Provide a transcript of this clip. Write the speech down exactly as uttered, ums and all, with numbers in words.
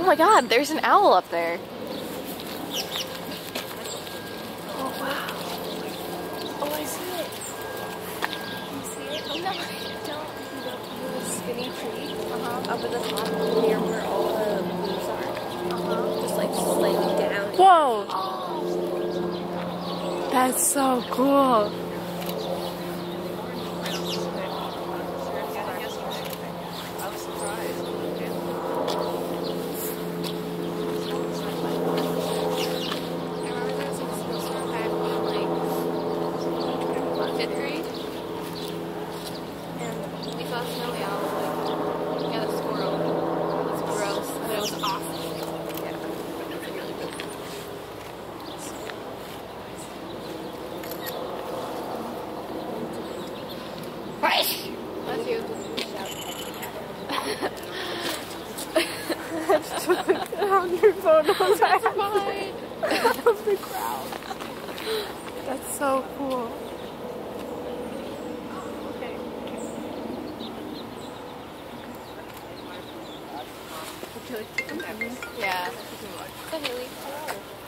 my god, there's an owl up there. Oh wow. Oh, I see it. You see it? Oh no, don't. The little skinny tree uh-huh. Up at the top near where all the leaves are. Uh-huh. Just like slightly down. Whoa! Oh. That's so cool. Bless you. How your photos That's fine. of the crowd. That's so cool. Okay. Would you like to come back? Yeah. It's a Haley.